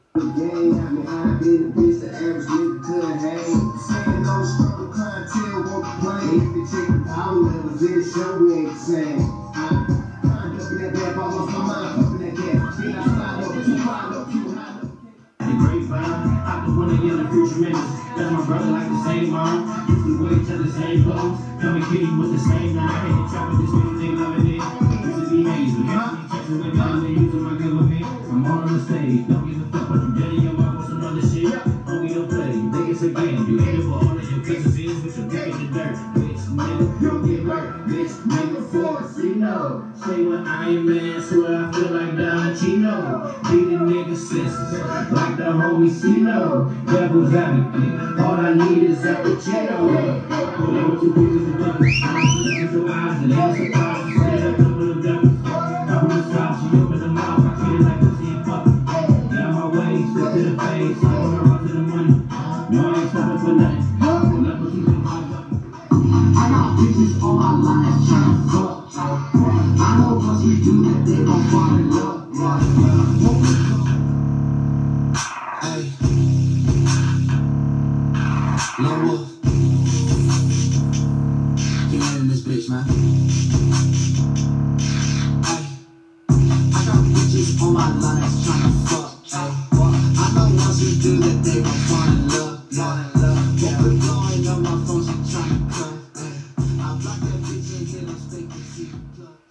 Gang got me high, been the bitch, the average nigga couldn't hang. Saying no struggle, clientele won't complain. If they check the power levels, this show we ain't the same. I climbed up in that bad ball, lost my mind, up in that gas. Then I slide up, too wide up, too high up. The grapevine, I the one in the future minutes. That's my brother like the same mom. Used to wear each other same clothes. Come and kill you with the same knife. Hit the trap with this nigga, they loving it. Used to be hazy. Catching the gun, they using my government. I'm all on the stage, don't give a fuck what you did in your mouth or some other shit. Homie, don't play, you think it's a game. You ain't it for all of your cousins is with your dick in the dirt. Bitch, nigga, you get hurt. Bitch, nigga, force, you know. Say what Iron Man, swear I feel like Don Chino. Beat the nigga senses, like the homie Cino. Devil's advocate, all I need is that potato. Pull up with two pieces of butter. Look at your eyes and ask surprised. You say that couple of devils. Up in the south, she open the mouth. I treat it like a team fucker. Get out my way, step to the face. I wanna run to the money. No, I ain't stopping for nothing. Pull up with two pieces of butter. I got bitches on my line tryna fuck. I know once we do that, they gon' fall in love. Hey, Lil Wolf, you in this bitch, man. Hey, I got bitches on my line tryna fuck. Hey, I know once we do that, they gon' fall in love. But we're blowing up my phone, she tryna cut. I block that bitch and hit her, stay can see the plug.